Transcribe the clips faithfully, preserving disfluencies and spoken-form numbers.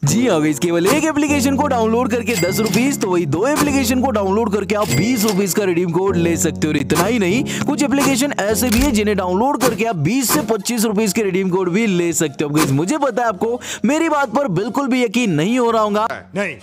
जी हाँ गाइस, केवल एक एप्लीकेशन को डाउनलोड करके दस रुपीज तो वही दो एप्लीकेशन को डाउनलोड करके आप बीस रुपीज का रिडीम कोड ले सकते हो। इतना ही नहीं, कुछ एप्लीकेशन ऐसे भी है जिन्हें डाउनलोड करके आप बीस से पच्चीस रुपीज के रिडीम कोड भी ले सकते हो। गाइस मुझे पता है आपको मेरी बात पर बिल्कुल भी यकीन नहीं हो रहा होगा नहीं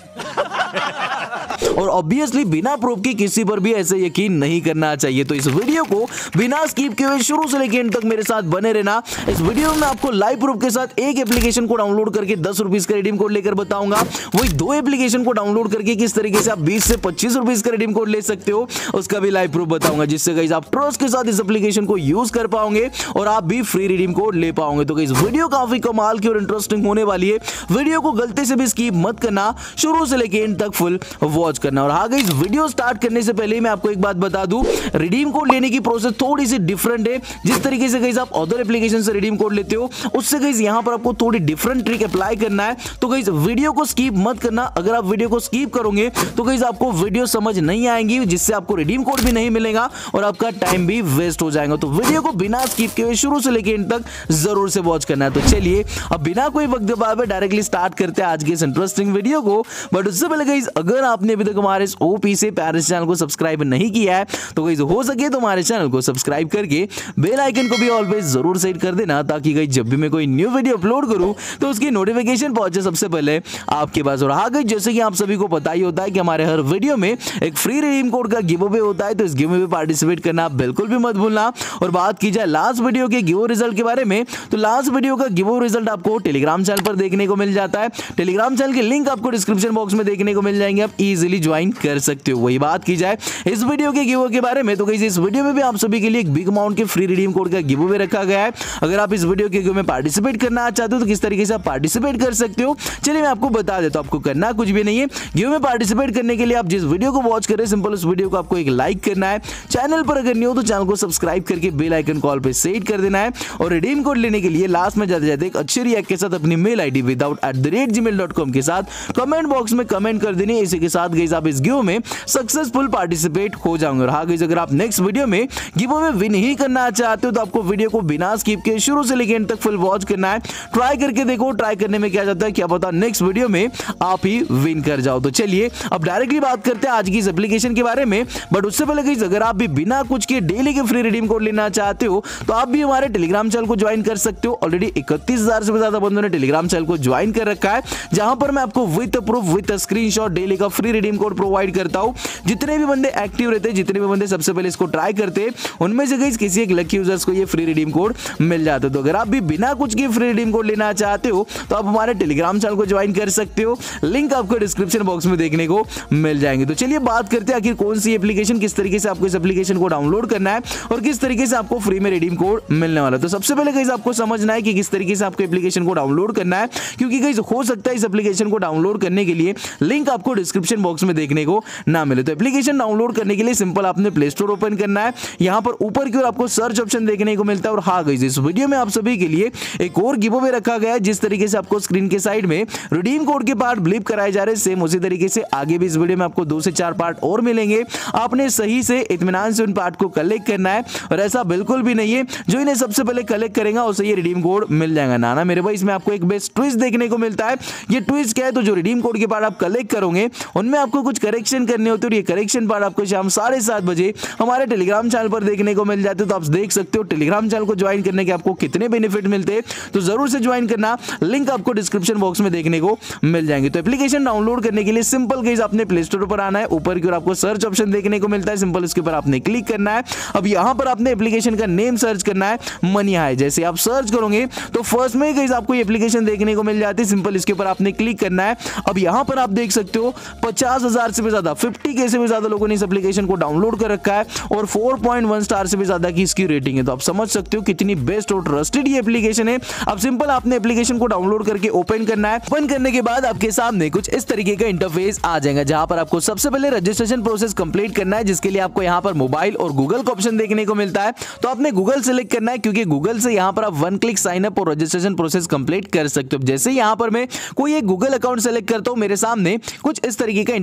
और ऑब्वियसली बिना प्रूफ के किसी पर भी ऐसे यकीन नहीं करना चाहिए। तो इस वीडियो को बिना स्किप किए हुए शुरू से लेकर एंड तक मेरे साथ बने रहना। इस वीडियो में आपको लाइव प्रूफ के साथ एक एप्लीकेशन को डाउनलोड करके दस रुपीज का रिडीम कोड लेकर बताऊंगा, वही दो एप्लीकेशन को डाउनलोड करके किस तरीके से आप बीस से पच्चीस रुपीज का रिडीम कोड ले सकते हो उसका भी लाइव प्रूफ बताऊंगा, जिससे गाइस आप ट्रस्ट के साथ इस एप्लीकेशन को यूज कर पाओगे और आप भी फ्री रिडीम कोड ले पाओगे। तो गाइस वीडियो काफी कमाल की और इंटरेस्टिंग होने वाली है। वीडियो को गलती से भी स्किप मत करना, शुरू से लेकर एंड तक फुल वॉच करना। और हाँ गाइस, वीडियो स्टार्ट करने से पहले मैं आपको एक बात बता दूं, रिडीम कोड लेने की प्रोसेस थोड़ी सी डिफरेंट है। जिस तरीके से गाइस आप अदर एप्लीकेशन से रिडीम कोड लेते हो उससे गाइस यहां पर आपको थोड़ी डिफरेंट ट्रिक अप्लाई करना है। तो गाइस वीडियो को स्किप मत करना। अगर आप वीडियो को स्किप करोगे तो गाइस आपको वीडियो समझ नहीं आएंगी, जिससे आपको रिडीम कोड भी नहीं मिलेगा और आपका टाइम भी वेस्ट हो जाएगा। तो वीडियो को बिना स्किप किए शुरू से लेकर एंड तक जरूर से वॉच करना है। तो चलिए अब बिना कोई वक्त गवाए डायरेक्टली स्टार्ट करते हैं आज के इस इंटरेस्टिंग वीडियो को। बट उससे पहले गाइस अगर आपने अभी तक हमारे इस ओपी से प्यारे चैनल को सब्सक्राइब नहीं किया है तो गाइस हो सके तो हमारे चैनल को सब्सक्राइब करके बेल आइकन को भी ऑलवेज जरूर सेट कर देना, ताकि गाइस जब भी मैं कोई न्यू वीडियो अपलोड करूं तो उसकी नोटिफिकेशन पहुंचे सबसे पहले आपके पास। और हाँ गाइस, जैसे कि आप सभी को पता ही होता है कि हमारे हर वीडियो में एक फ्री रिडीम कोड का गिव अवे होता है, तो इस गिव अवे में पार्टिसिपेट करना बिल्कुल भी मत भूलना। और बात की जाए लास्ट वीडियो के गिव रिजल्ट के बारे में, तो लास्ट वीडियो का गिव रिजल्ट आपको टेलीग्राम चैनल पर देखने को मिल जाता है। टेलीग्राम चैनल की लिंक आपको डिस्क्रिप्शन बॉक्स में देखने को मिल जाएंगे, आप इजीली ज्वाइन कर सकते हो। वही बात की जाए इस वीडियो के गिव के बारे में, तो गाइस इस वीडियो में भी आप सभी के लिए एक बिग अमाउंट के फ्री रिडीम कोड का गिव अवे रखा गया है। अगर आप इस वीडियो के गिव में पार्टिसिपेट करना चाहते हो तो किस तरीके से आप पार्टिसिपेट कर सकते हो, चलिए मैं आपको बता देता हूं। आपको करना कुछ भी नहीं है। गिव में पार्टिसिपेट करने के लिए आप जिस वीडियो को वॉच कर रहे हैं, सिंपल उस वीडियो को आपको एक लाइक करना है। चैनल पर अगर नहीं हो तो चैनल को सब्सक्राइब करके बेल आइकन कॉल पे सेट कर देना है। और रिडीम कोड लेने के लिए लास्ट में जाते जाते एक अच्छे रिएक्ट के साथ अपनी mail ID without at the rate Gmail dot com के साथ कमेंट बॉक्स में कमेंट कर देनी है। इसी के साथ गाइस आप इस गिव में सक्सेसफुल पार्टिसिपेट हो जाओगे। और हाँ गाइस, अगर आप नेक्स्ट वीडियो में गिव में विन ही करना चाहते हो तो आपको वीडियो को बिना स्किप किए शुरू से लेकर एंड तक फुल वॉच करना है। ट्राई करके देखो, ट्राई करने में क्या जाता है, क्या पता नेक्स्ट वीडियो में आप ही विन कर जाओ। तो चलिए अब डायरेक्टली बात करते हैं आज की इस एप्लीकेशन के बारे में। बट उससे पहले गाइस, अगर आप भी बिना कुछ के डेली के फ्री रिडीम कोड लेना चाहते हो तो आप भी हमारे टेलीग्राम चैनल को ज्वाइन कर सकते हो। ऑलरेडी इकतीस हजार से ज्यादा बंदों ने टेलीग्राम चैनल को ज्वाइन कर रखा है, जहां पर मैं आपको with proof with screenshot daily का फ्री रिडीम कोड प्रोवाइड करता हूं। जितने भी बंदे एक्टिव रहते हैं, जितने भी बंदे सबसे पहले इसको ट्राई करते हैं, उनमें से गाइस किसी एक लकी यूजर्स को ये फ्री रिडीम कोड मिल जाता है। तो अगर आप भी बिना कुछ के फ्री रिडीम कोड लेना चाहते हो तो आप हमारे टेलीग्राम चैनल को ज्वाइन कर सकते हो। लिंक आपको डिस्क्रिप्शन बॉक्स में देखने को मिल जाएंगे। तो चलिए बात करते हैं आखिर कौन सी एप्लीकेशन, किस तरीके से आपको इस एप्लीकेशन को डाउनलोड करना है और किस तरीके से आपको फ्री में रिडीम कोड मिलने वाला है। तो सबसे पहले गाइस आपको समझना है कि किस तरीके से आपको एप्लीकेशन को डाउनलोड करना है, क्योंकि गाइस हो सकता है इस एप्लीकेशन को डाउनलोड करने के लिए लिंक आपको डिस्क्रिप्शन बॉक्स में देखने को ना मिले। तो एप्लीकेशन डाउनलोड करने के लिए सिंपल आपने प्ले स्टोर ओपन करना है। यहां पर ऊपर की ओर आपको सर्च ऑप्शन देखने को मिलता है। और हाँ गाइस, इस वीडियो में आप सभी के लिए एक और गिव अवे रखा गया है। जिस तरीके से आपको स्क्रीन के साइड में रिडीम कोड के पार्ट ब्लिप कराए जा रहे हैं, सेम उसी तरीके से आगे भी इस वीडियो में आपको दो से चार पार्ट और मिलेंगे। आपने सही से इत्मीनान से उन पार्ट को कलेक्ट करना है। और ऐसा बिल्कुल भी नहीं है जो इन्हें सबसे पहले कलेक्ट करेगा उसे ये रिडीम कोड मिल जाएगा। ना ना मेरे भाई, इसमें आपको एक बेस्ट ट्विस्ट देखने को मिलता है। ये ट्विस्ट क्या है, तो जो रिडीम कोड के पार्ट आप कलेक्ट करोगे उनमें आपको कुछ करेक्शन करने होते हैं और ये करेक्शन पार्ट आपको शाम साढ़े सात बजे हमारे टेलीग्राम चैनल पर देखने को मिल जाते हैं। तो आप देख सकते हो टेलीग्राम चैनल को ज्वाइन करने के आपको कितने बेनिफिट मिलते हैं, तो जरूर से ज्वाइन करना। लिंक आपको डिस्क्रिप्शन बॉक्स में देखने को मिल जाएंगे। तो एप्लीकेशन डाउनलोड करने के लिए सिंपल गाइस आपने प्ले स्टोर पर आना है। ऊपर की ओर आपको सर्च ऑप्शन देखने को मिलता है, सिंपल इसके ऊपर आपने क्लिक करना है। अब यहां पर आपने एप्लीकेशन का नेम सर्च करना है, मनी हाई। जैसे आप सर्च करोगे तो फर्स्ट में गाइस आपको ये एप्लीकेशन देखने को मिल जाती है। सिंपल इसके ऊपर आपने क्लिक करना है। अब यहां पर आप देख सकते हो पचास हजार से भी ज्यादा, फिफ्टी के से भी ज्यादा लोगों ने इस एप्लीकेशन को डाउनलोड कर रखा है और फोर पॉइंट वन स्टार से भी ज्यादा की इसकी रेटिंग है। तो आप समझ सकते हो कितनी बेस्ट और ट्रस्टेड ये एप्लीकेशन है। अब सिंपल आपने एप्लीकेशन को डाउनलोड करके ओपन करना है। ओपन करने के बाद आपके सामने कुछ इस तरीके का इंटरफेस आ जाएगा, जहां पर आपको सबसे पहले रजिस्ट्रेशन प्रोसेस कंप्लीट करना है, जिसके लिए आपको यहां पर मोबाइल और गूगल का ऑप्शन देखने को मिलता है। तो आपने गूगल सेलेक्ट करना है, क्योंकि गूगल से यहां पर आप वन क्लिक साइन अप और रजिस्ट्रेशन प्रोसेस कंप्लीट कर सकते हो। जैसे यहां पर मैं कोई एक गूगल अकाउंट सेलेक्ट करता हूं, मेरे सामने कुछ इस तरीके का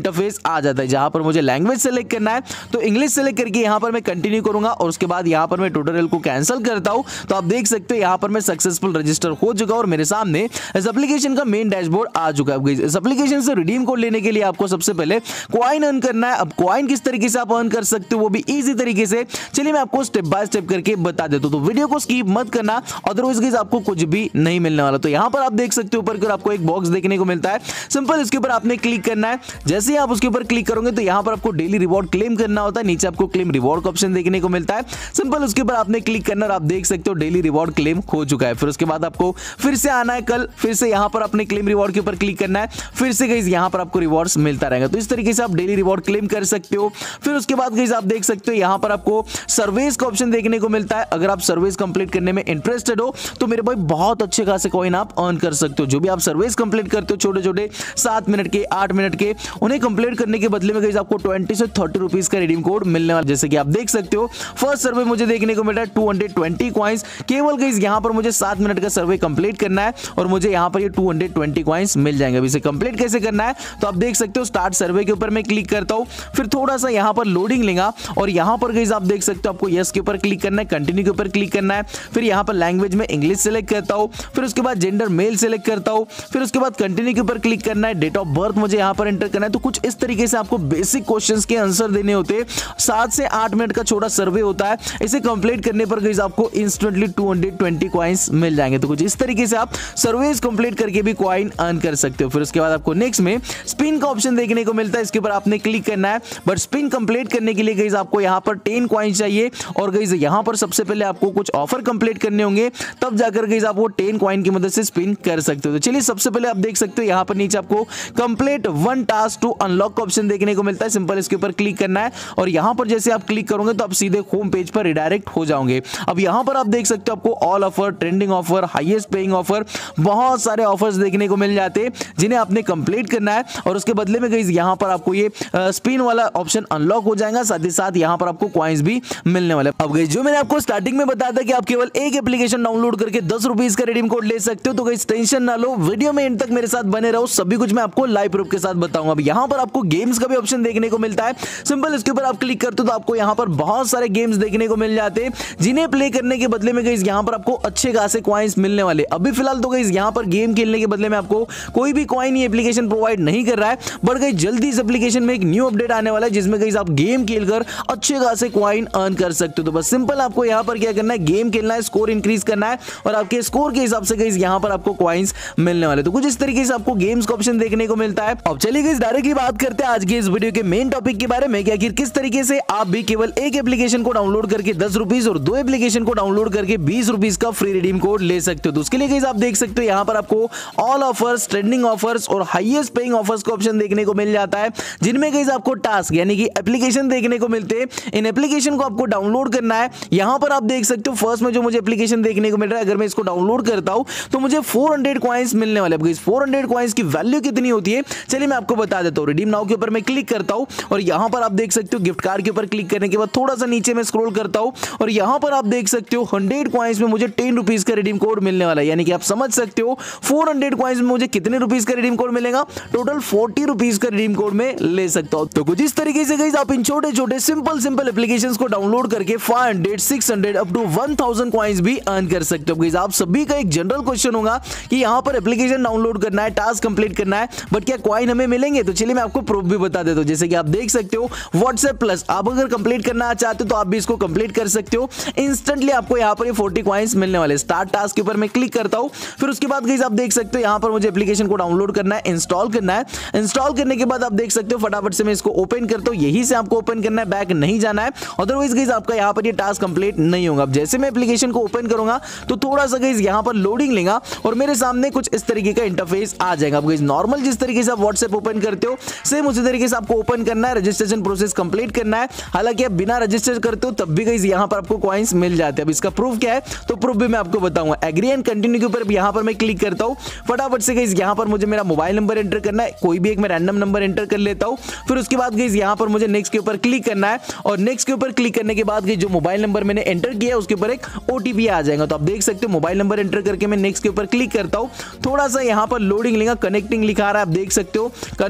इंटरफेस आ जाता है, जहां पर मुझे लैंग्वेज सेलेक्ट करना है तो इंग्लिश सेलेक्ट करके यहां पर मैं कंटिन्यू करूंगा और उसके बाद यहां पर मैं ट्यूटोरियल को कैंसिल करता हूं। तो आप देख सकते हो यहां पर मैं सक्सेसफुल रजिस्टर हो चुका और मेरे सामने इस एप्लीकेशन का मेन डैशबोर्ड आ चुका है। इस एप्लीकेशन से रिडीम कोड लेने के लिए आपको सबसे पहले कॉइन अर्न करना है। अब कॉइन किस तरीके से आप अर्न कर सकते हो वो भी इजी तरीके से, चलिए मैं आपको स्टेप बाय स्टेप करके बता देता हूं, तो वीडियो को स्किप मत करना, अदरवाइज गाइस आपको कुछ भी नहीं मिलने वाला। तो यहां पर आप देख सकते हो ऊपर की आपको एक बॉक्स देखने को मिलता है, सिंपल इसके ऊपर आपने क्लिक करना है। जैसे ही आप उसके ऊपर क्लिक करोगे तो यहां पर आपको डेली रिवॉर्ड क्लेम करना होता है, नीचे आपको क्लेम रिवॉर्ड का ऑप्शन देखने को मिलता है, सिंपल उसके ऊपर आपने क्लिक करना और आप देख सकते हो डेली रिवॉर्ड क्लेम हो चुका है। फिर उसके बाद आपको फिर से आना है कल, फिर से यहां पर अपने क्लेम रिवॉर्ड के ऊपर क्लिक करना है, फिर से गाइस यहां पर आपको रिवॉर्ड्स मिलता रहेगा। तो इस तरीके से आप डेली रिवॉर्ड क्लेम कर सकते हो। फिर उसके बाद गाइस आप देख सकते हो यहां पर आपको सर्विस का ऑप्शन देखने को मिलता है। अगर आप सर्विस कंप्लीट करने में इंटरेस्टेड हो तो मेरे भाई बहुत अच्छे खासे कॉइन आप अर्न कर सकते हो। जो भी आप सर्विस कंप्लीट करते हो छोटे छोटे सात मिनट के आठ मिनट के, उन्हें कंप्लीट करने के बदले में गाइस आपको ट्वेंटी से थर्टी रुपीस का रिडीम कोड मिलने वाला। जैसे कि आप देख सकते हो फर्स्ट सर्वे मुझे देखने को मिल रहा है टू हंड्रेड ट्वेंटी कॉइंस, केवल गाइस यहां पर मुझे सात मिनट का सर्वे कंप्लीट करना है और मुझे यहां पर ये टू हंड्रेड ट्वेंटी कॉइंस मिल जाएंगे। अब इसे कंप्लीट कैसे करना है तो आप देख सकते हो स्टार्ट सर्वे के ऊपर मैं क्लिक करता हूं, फिर थोड़ा सा यहां पर लोडिंग लेगा और यहां पर गाइस आप देख सकते हो आपको यस के ऊपर क्लिक करना है, कंटिन्यू के ऊपर क्लिक करना है, फिर यहां पर लैंग्वेज में इंग्लिश सेलेक्ट करता हूं, फिर उसके बाद जेंडर मेल सेलेक्ट करता हूं, फिर उसके बाद कंटिन्यू के ऊपर क्लिक करना है, डेट ऑफ बर्थ मुझे यहां पर एंटर करना है। तो कुछ इस तरीके से आपको बेसिक क्वेश्चंस के आंसर देने होते हैं, सात से आठ मिनट का छोटा सर्वे होता है, इसे कंप्लीट करने पर गाइस आपको instantly two hundred twenty coins मिल जाएंगे। तो कुछ इस तरीके से आप सर्वेस कंप्लीट करके भी कॉइन अर्न कर सकते हो। फिर उसके बाद आपको नेक्स्ट में स्पिन का ऑप्शन देखने को मिलता है, इसके ऊपर आपने क्लिक करना है, बट स्पिन कंप्लीट करने के लिए गाइस आपको यहां पर टेन कॉइन चाहिए और गाइस यहां पर सबसे पहले आपको कुछ ऑफर कंप्लीट करने होंगे, तब जाकर गाइस आप वो टेन कॉइन की मदद से स्पिन कर सकते हो। तो चलिए सबसे पहले आप देख सकते हो यहां पर नीचे आपको complete one task to unlock का ऑप्शन देखने को मिलता है, सिंपल इसके ऊपर क्लिक करना है और यहां पर जैसे आप क्लिक करोगे तो आप सीधे होम पेज पर रिडायरेक्ट हो जाओगे। अब यहां पर आप देख सकते हो आपको all offer, trending offer, highest paying offer, बहुत सारे ऑफर्स देखने को मिल जाते हैं जिन्हें आपने कंप्लीट करना है और उसके बदले में गाइस यहां पर आपको ये स्पिन वाला ऑप्शन अनलॉक हो जाएगा, साथ ही साथ यहां पर आपको कॉइंस भी मिलने वाले। अब गाइस जो मैंने आपको स्टार्टिंग में बताया था कि आप केवल एक एप्लीकेशन डाउनलोड करके दस रुपीस का रिडीम कोड ले सकते हो, तो गाइस टेंशन ना लो, वीडियो में एंड तक मेरे साथ बने रहो, सभी कुछ मैं आपको लाइव प्रूफ के साथ बताऊंगा। अब यहां पर आपको गेम्स का भी ऑप्शन देखने को मिलता है, सिंपल इसके ऊपर आप क्लिक करते हो तो आपको यहां पर बहुत सारे गेम्स देखने को मिल जाते हैं जिन्हें प्ले करने के बदले में गाइस यहां पर आपको अच्छे खासे कॉइंस मिलने वाले। अभी फिलहाल तो गाइस यहां पर गेम खेलने के बदले में आपको कोई भी कॉइन ये एप्लीकेशन प्रोवाइड नहीं कर रहा है, बट गाइस जल्दी इस एप्लीकेशन में एक न्यू अपडेट आने वाला है जिसमें गाइस आप गेम खेलकर अच्छे खासे कॉइन अर्न कर सकते हो। तो बस सिंपल आपको यहां पर क्या करना है, गेम खेलना है, स्कोर इंक्रीज करना है और आपके स्कोर के हिसाब से गाइस यहां पर आपको कॉइंस मिलने वाले। तो कुछ इस तरीके से आपको गेम्स का ऑप्शन देखने को मिलता है। अब चलिए गाइस डायरेक्टली बात करते हैं आज के इस वीडियो के मेन टॉपिक के बारे में कि आखिर किस तरीके से आप भी केवल एक एप्लीकेशन को डाउनलोड करके दस रुपीस और दो एप्लीकेशन को डाउनलोड करके बीस रुपीस का फ्री रिडीम कोड ले सकते हो। तो उसके लिए गाइस आप देख सकते हो यहां पर आपको ऑल ऑफर्स, ट्रेंडिंग ऑफर्स और हाईएस्ट पेइंग ऑफर्स का ऑप्शन देखने को मिल जाता है, जिनमें गाइस आपको टास्क यानी कि एप्लीकेशन देखने को मिलते हैं। इन एप्लीकेशन को आपको डाउनलोड करना है। यहां पर आप देख सकते हो फर्स्ट में जो मुझे एप्लीकेशन देखने को मिल रहा है, अगर मैं इसको डाउनलोड करता हूं तो मुझे फोर हंड्रेड कॉइंस मिलने वाले। अब गाइस फोर हंड्रेड कॉइंस की वैल्यू कितनी होती है चलिए मैं आपको बता देता हूं। रिडीम नाउ के ऊपर मैं क्लिक करता हूं और यहां पर आप देख सकते हो गिफ्ट कार्ड के ऊपर क्लिक करने के बाद थोड़ा सा नीचे में स्क्रॉल करता हूं और यहां पर आप देख सकते हो हंड्रेड कॉइंस में मुझे टेन रुपीस का रिडीम कोड मिलने वाला है, यानी कि आप समझ सकते हो फोर हंड्रेड कॉइंस में मुझे कितने रुपीस का रिडीम कोड मिलेगा, टोटल फोर्टी रुपीस का रिडीम कोड में ले सकता हूं। तो कुछ इस तरीके से गाइस आप इन छोटे छोटे सिंपल सिंपल एप्लीकेशंस को डाउनलोड करके five hundred, six hundred up to one thousand coins भी अर्न कर सकते हो। गाइस आप सभी का एक जनरल क्वेश्चन होगा कि यहां पर एप्लीकेशन डाउनलोड करना है, टास्क कंप्लीट करना है, बट क्या कॉइन हमें मिलेंगे? तो चलिए मैं आपको प्रूफ भी बता देता हूं। जैसे कि आप देख सकते हो व्हाट्सएप प्लस, आप अगर कंप्लीट करना चाहते हो तो आप भी इसको कंप्लीट कर सकते हो, इंस्टेंटली आपको यहां पर ये फोर्टी कॉइंस मिलने वाले। स्टार्ट टास्क के ऊपर मैं क्लिक करता हूं, फिर उसके बाद गाइस आप देख सकते हो यहां पर मुझे एप्लीकेशन को डाउनलोड करना है, इंस्टॉल करना है। इंस्टॉल करने के बाद आप देख सकते हो फटाफट से मैं इसको ओपन करता हूं, यही से आपको ओपन करना है, बैक नहीं जाना है, अदरवाइज गाइस आपका यहां पर ये टास्क कंप्लीट नहीं होगा। अब जैसे मैं एप्लीकेशन को ओपन करूंगा तो थोड़ा सा गाइस यहां पर लोडिंग लेगा और मेरे सामने कुछ इस तरीके का इंटरफेस आ जाएगा। अब गाइस नॉर्मल जिस तरीके से आप व्हाट्सएप ओपन करते हो सेम उसी तरीके से आपको ओपन करना है, रजिस्ट्रेशन प्रोसेस कंप्लीट करना है। हालांकि आप बिना रजिस्टर करते हो तब भी गाइस यहां पर आपको कॉइंस मिल जाते हैं। अब इसका प्रूफ क्या है तो प्रूफ भी मैं आपको बताऊंगा। एग्री एंड कंटिन्यू के ऊपर यहां पर मैं क्लिक करता हूं, फटाफट से गाइस यहां पर मुझे मेरा मोबाइल नंबर एंटर करना है, कोई भी एक मैं रैंडम नंबर एंटर कर लेता हूं। फिर उसके बाद गाइस यहां पर मुझे नेक्स्ट के ऊपर क्लिक करना है और नेक्स्ट के ऊपर क्लिक करने के बाद गाइस जो मोबाइल नंबर मैंने एंटर किया है उसके ऊपर एक ओटीपी आ जाएगा। तो आप देख सकते हो मोबाइल नंबर एंटर करके मैं नेक्स्ट के ऊपर क्लिक करता हूं, थोड़ा सा यहां पर लोडिंग लेगा, कनेक्टिंग लिखा रहा है, आप देख सकते हो कंफर्म करना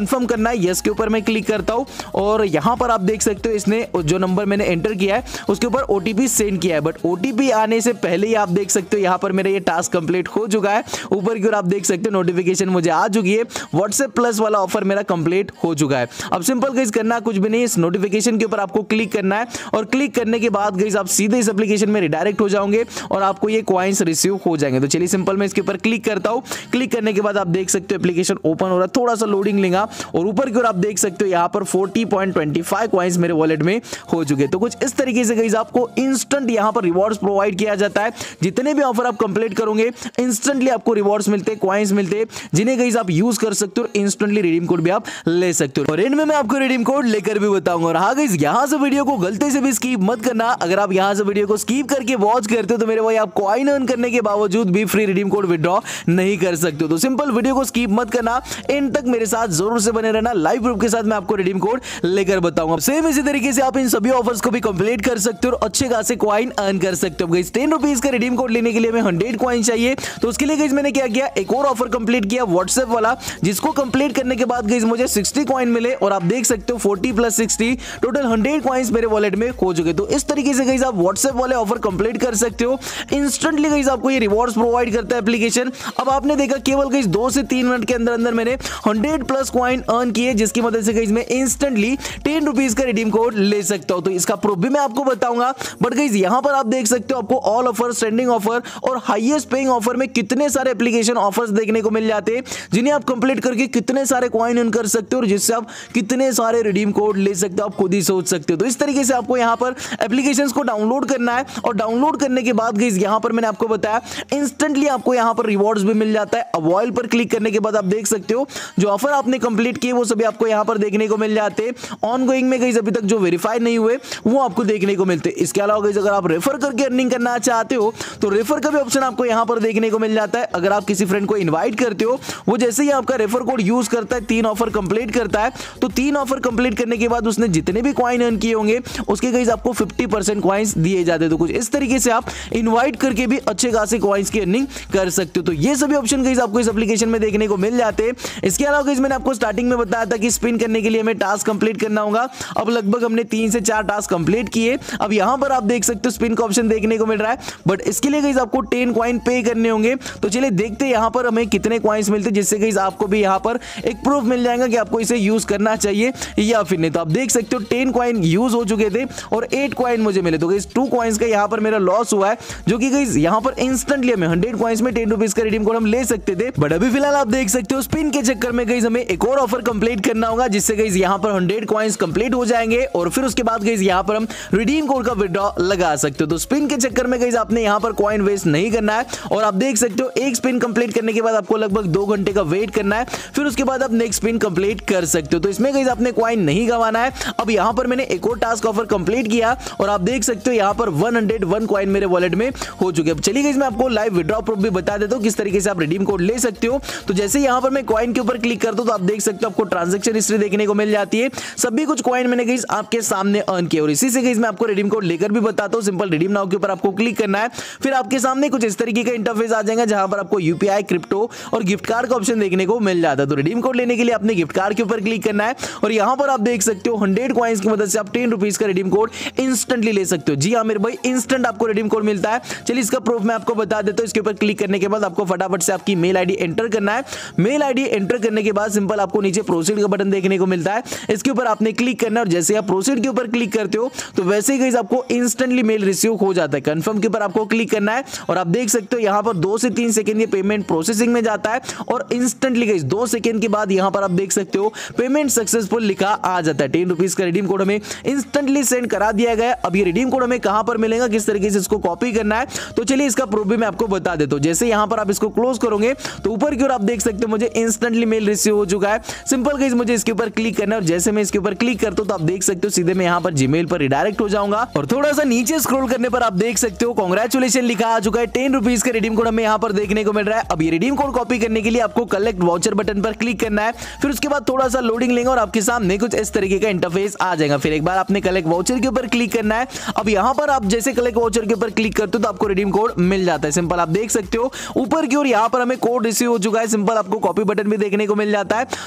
करना है, यस के ऊपर मैं क्लिक करता हूं और यहां पर आप देख सकते हो इसने जो नंबर मैंने एंटर किया है उसके ऊपर ओटीपी सेंड किया है, बट ओटीपी आने से पहले ही आप देख सकते हो यहां पर मेरा ये टास्क कंप्लीट हो चुका है। ऊपर की ओर आप देख सकते हो नोटिफिकेशन मुझे आ चुकी है, व्हाट्सएप प्लस वाला ऑफर मेरा कंप्लीट हो चुका है। अब सिंपल गाइस करना कुछ भी नहीं, इस नोटिफिकेशन के ऊपर आपको क्लिक करना है और क्लिक करने के बाद गाइस आप सीधे इस एप्लीकेशन में रिडायरेक्ट हो जाओगे और आपको ये कॉइंस रिसीव हो जाएंगे। तो चलिए सिंपल मैं इसके ऊपर क्लिक करता हूं। क्लिक करने के बाद आप देख सकते हो एप्लीकेशन ओपन हो रहा है, थोड़ा सा लोडिंग लेगा और ऊपर की ओर आप देख सकते हो यहां पर चालीस पॉइंट दो पाँच कॉइंस मेरे वॉलेट में हो चुके। तो कुछ इस तरीके से गाइस आपको इंस्टेंट यहां पर रिवॉर्ड्स प्रोवाइड किया जाता है। जितने भी ऑफर आप कंप्लीट करोगे इंस्टेंटली आपको रिवॉर्ड्स मिलते हैं, कॉइंस मिलते हैं, जिन्हें गाइस आप यूज कर सकते हो, इंस्टेंटली रिडीम कोड भी आप ले सकते हो और एंड में मैं आपको रिडीम कोड लेकर भी बताऊंगा। और हाँ गाइस यहां से वीडियो को गलती से भी स्किप मत करना। अगर आप यहां से वीडियो को स्किप करके वॉच करते हो तो मेरे भाई आप कॉइन अर्न करने के बावजूद भी फ्री रिडीम कोड विड्रॉ नहीं कर सकते हो। तो सिंपल वीडियो को स्किप मत करना, एंड तक मेरे साथ जरूर से बने रहना। लाइव प्रूफ के साथ मैं आपको रिडीम कोड लेकर बताऊंगा। सेम इसी तरीके से आप इन सभी ऑफर्स को भी कंप्लीट कर सकते हो और अच्छे खासे कॉइन अर्न कर सकते हो। गाइस टेन रुपीज का रिडीम कोड लेने के लिए हमें हंड्रेड कॉइन चाहिए, तो उसके लिए गाइस मैंने क्या किया, एक और ऑफर कंप्लीट किया व्हाट्सएप वाला, जिसको कंप्लीट करने के बाद गाइस मुझे साठ कॉइन मिले और आप देख सकते हो चालीस प्लस साठ टोटल हंड्रेड कॉइंस मेरे वॉलेट में हो चुके। तो इस तरीके से गाइस आप व्हाट्सएप वाले ऑफर कंप्लीट कर सकते हो। इंस्टेंटली गाइस आपको ये रिवॉर्ड्स प्रोवाइड करता है एप्लीकेशन। अब आपने देखा केवल गाइस दो से तीन मिनट के अंदर अंदर मैंने हंड्रेड प्लस कॉइन अर्न किए, जिसकी मदद से गाइस मैं इंस्टेंटली टेन रुपीज का रिडीम कोड ले सकता हूं। तो इसका प्रूफ भी मैं आपको बताऊंगा, बट गाइस यहां पर आप देख सकते हो आपको ऑल ऑफर, ट्रेंडिंग ऑफर और हाईएस्ट पेइंग ऑफर में कितने सारे एप्लीकेशन ऑफर्स देखने को मिल जाते हैं, जिन्हें आप कंप्लीट करके कितने सारे कॉइन अर्न कर सकते हो और जिससे आप कितने सारे रिडीम कोड ले सकते हो, आप खुद ही सोच सकते हो। तो इस तरीके से आपको यहां पर एप्लीकेशंस को डाउनलोड करना है और डाउनलोड करने के बाद गाइस यहां पर मैंने आपको बताया इंस्टेंटली आपको यहां पर रिवॉर्ड्स भी मिल जाता है। अब ऑयल पर क्लिक करने के बाद आप देख सकते हो जो ऑफर आपने कंप्लीट किए वो सभी आपको यहां पर देखने को मिल जाते हैं। ऑनगोइंग में गाइस अभी तक जो वेरीफाई नहीं हुए वो आपको देखने को मिलते हैं। इसके अलावा गाइस अगर आप रेफर करके अर्निंग करना चाहते हो तो रेफर का भी ऑप्शन आपको यहां पर देखने को मिल जाता है। अगर आप किसी फ्रेंड को इनवाइट करते हो, वो जैसे ही आपका रेफर कोड यूज करता है, तीन ऑफर कंप्लीट करता है, तो तीन ऑफर कंप्लीट करने के बाद उसने जितने भी कॉइन अर्न किए होंगे उसके गाइस आपको पचास परसेंट कॉइंस दिए जाते हैं। तो कुछ इस तरीके से आप इनवाइट करके भी अच्छे खासे कॉइंस की अर्निंग कर सकते हो। तो ये सभी ऑप्शन गाइस आपको इस एप्लीकेशन में देखने को मिल जाते हैं। इसके अलावा गाइस मैंने आपको स्टार्टिंग में बताया था कि स्पिन करने के लिए हमें टास्क कंप्लीट करना होगा। अब लगभग हमने तीन से चार टास्क कंप्लीट किए। अब यहां पर आप देख सकते हो स्पिन का ऑप्शन देखने को मिल रहा है, बट इसके लिए गाइस आपको टेन कॉइन पे करने होंगे। तो चलिए देखते हैं यहां पर हमें कितने कॉइंस मिलते हैं, जिससे गाइस आपको भी यहां पर एक प्रूफ मिल जाएगा कि आपको इसे यूज करना चाहिए या फिर नहीं। तो आप देख सकते हो टेन कॉइन यूज हो चुके थे और एट कॉइन मुझे मिले। तो गाइस टू कॉइंस का यहां पर मेरा लॉस हुआ है, जो कि गाइस यहां पर इंस्टेंटली हमें हंड्रेड कॉइंस में टेन रुपीज का रिडीम कोड हम ले सकते थे। बट अभी फिलहाल आप देख सकते हो स्पिन के चक्कर में गाइस हमें एक और ऑफर कंप्लीट करना होगा, जिससे गाइस यहां पर हंड्रेड कॉइंस कंप्लीट हो जाएंगे और फिर उसके बाद गाइस यहां पर हम रिडीम कोड का विड्रॉ लगा सकते हो। तो स्पिन के चक्कर में गाइस आपने यहां पर कॉइन वेस्ट नहीं करना है और आप देख सकते हो एक स्पिन कंप्लीट करने के बाद आपको लगभग दो घंटे का वेट करना है, फिर उसके बाद आप नेक्स्ट स्पिन कंप्लीट कर सकते हो। तो इसमें गाइस आपने कॉइन नहीं गंवाना है। अब यहां पर मैंने एक और टास्क ऑफर कंप्लीट किया और आप देख सकते हो यहां पर एक सौ एक कॉइन मेरे वॉलेट में हो चुके हैं। चलिए गाइस मैं आपको लाइव विड्रॉ प्रूफ भी बता देता हूं किस तरीके से आप रिडीम कोड ले सकते हो। तो जैसे यहां पर मैं कॉइन के ऊपर क्लिक करता हूं तो आप देख सकते हो आपको ट्रांजैक्शन हिस्ट्री देखने को मिल जाती है। सभी कुछ कॉइन मैंने गाइस आपके सामने अर्न किए और इसी से गाइस मैं आपको रिडीम कोड लेकर भी बताता हूं। सिंपल रिडीम नाउ के ऊपर आपको क्लिक करना है, फिर आपके सामने कुछ इस तरीके का इंटरफेस आ जाएगा जहां पर आपको यूपीआई, क्रिप्टो और गिफ्ट कार्ड का ऑप्शन देखने को मिल जाता है। तो रिडीम कोड लेने के लिए आपने गिफ्ट कार्ड के ऊपर क्लिक करना है और यहां पर आप देख सकते हो हंड्रेड कॉइंस की मदद से आप टेन रुपीज का रिडीम कोड इंस्टेंटली ले सकते हो। जी हां मेरे भाई, इंस्टेंट आपको रिडीम कोड मिलता है। चलिए इसका प्रूफ मैं आपको बता देता हूं। इसके ऊपर क्लिक करने के बाद आपको फटाफट से आपकी मेल आईडी एंटर करना है। मेल आईडी एंटर करने के बाद सिंपल आपको नीचे प्रोसीड का बटन देखने को मिलता है, इसके ऊपर आपने क्लिक करना है और जैसे आप प्रोसीड के ऊपर क्लिक करते हो तो वैसे ही गाइस आपको इंस्टेंटली मेल रिसीव हो जाता है। कंफर्म के ऊपर आपको क्लिक करना है और आप देख सकते हो यहां पर दो से तीन सेकंड ये पेमेंट प्रोसेसिंग में जाता है और इंस्टेंटली गाइस दो सेकंड के बाद यहां पर आप देख सकते हो पेमेंट सक्सेसफुल लिखा आ जाता है। टेन रुपीज का रिडीम कोड हमें इंस्टेंटली सेंड करा दिया गया। अब ये रिडीम कोड हमें कहां पर मिलेगा, किस तरीके से इसको कॉपी करना है, तो चलिए इसका प्रूफ भी मैं आपको बता देता हूं। जैसे यहां पर आप इसको क्लोज करोगे तो ऊपर की ओर आप देख सकते हो मुझे इंस्टेंटली मेल रिसीव हो चुका है। सिंपल गाइस मुझे इसके ऊपर क्लिक करना है और जैसे मैं इसके ऊपर क्लिक करता हूं तो आप देख सकते हो सीधे मैं यहां पर जीमेल पर रिडायरेक्ट हो जाऊंगा और थोड़ा सा नीचे स्क्रॉल करने पर आप देख सकते हो कांग्रेचुलेशन लिखा आ चुका है। टेन रुपीज का रिडीम कोड हमें यहां पर देखने को मिल रहा है। अब ये रिडीम कोड कॉपी करने के लिए आपको कलेक्ट वाउचर बटन पर क्लिक करना है, फिर उसके बाद थोड़ा सा लोडिंग लेंगे और आपके सामने कुछ इस तरीके का इंटरफेस आ जाएगा। फिर एक बार आपने कलेक्ट वाउचर के ऊपर क्लिक करना है। अब यहां पर आप जैसे कलेक्ट वाउचर के ऊपर क्लिक करते हो तो आपको रिडीम कोड मिल जाता है। सिंपल आप देख सकते हो ऊपर की ओर यहां पर हमें कोड रिसीव हो चुका है। सिंपल आपको कॉपी बटन भी देखने को मिल जाता है। तो कॉपी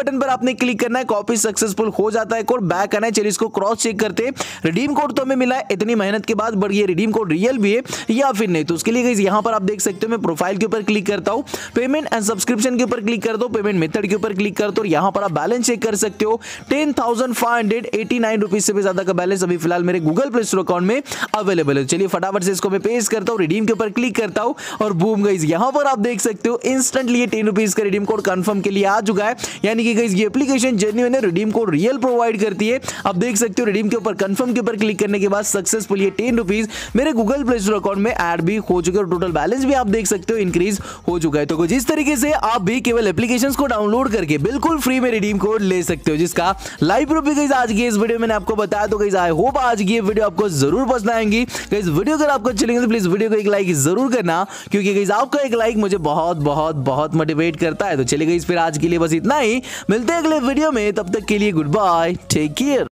बटन पर आपने क्लिक करना है, कॉपी सक्सेसफुल हो जाता है कोड, बैक आना है। चलिए इसको क्रॉस चेक करते हैं। रिडीम कोड तो हमें मिला है इतनी मेहनत के बाद, बट ये रिडीम कोड रियल भी है या फिर नहीं, तो उसके लिए गाइस यहां पर आप देख सकते हो मैं प्रोफाइल के ऊपर क्लिक करता हूं, पेमेंट एंड सब्सक्रिप्शन के ऊपर क्लिक करता हूं, पेमेंट मेथड के ऊपर क्लिक करता हूं, यहां पर आप बैलेंस चेक कर सकते हो। Ten thousand five hundred eighty nine rupees से भी ज्यादा का बैलेंस अभी फिलहाल मेरे गूगल प्ले स्टोर अकाउंट में अवेलेबल है। चलिए फटाफट से इसको मैं पेस्ट करता हूं, रिडीम के ऊपर क्लिक करता हूं और बूम गाइस यहां पर आप देख सकते हो इंस्टेंटली ये टेन रुपीज का रिडीम कोड कंफर्म के लिए आ चुका है। यानी कि गाइस ये एप्लीकेशन जेन्युइन है, रिडीम कोड रियल प्रोवाइड करती है। आप देख सकते हो रिडीम के ऊपर कंफर्म के ऊपर क्लिक करने के बाद सक्सेसफुल ये टेन रुपीज मेरे गूगल प्ले स्टोर अकाउंट में ऐड भी हो चुके और टोटल बैलेंस भी आप देख सकते हो इंक्रीज हो चुका है। तो कुछ इस तरीके से आप भी केवल एप्लीकेशंस को डाउनलोड करके बिल्कुल फ्री में रिडीम कोड ले सकते हो, जिसका लाइव प्रूफ भी गाइस आज की इस वीडियो में मैंने आपको बताया। तो गाइस आई होप आज की ये वीडियो आपको जरूर पसंद आएगी। गाइस वीडियो अगर आपको अच्छी लगी तो प्लीज वीडियो को एक लाइक जरूर करना, क्योंकि गाइस आपका एक लाइक मुझे बहुत बहुत बहुत मोटिवेट करता है। तो चलिए गाइस फिर आज के लिए बस इतना ही, मिलते हैं अगले वीडियो में, तब तक के लिए गुड बाय, टेक केयर।